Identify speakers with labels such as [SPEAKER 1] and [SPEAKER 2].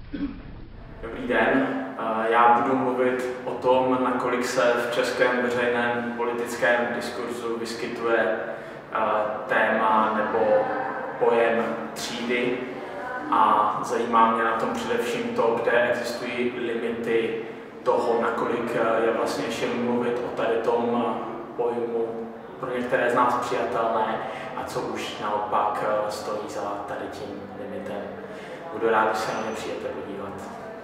[SPEAKER 1] Dobrý den, já budu mluvit o tom, nakolik se v českém veřejném politickém diskurzu vyskytuje téma nebo pojem třídy a zajímá mě na tom především to, kde existují limity toho, nakolik je vlastně ještě mluvit o tady tom pojmu pro některé z nás přijatelné a co už naopak stojí za tady tím limitem. Budu rád, když se na mě přijete podívat.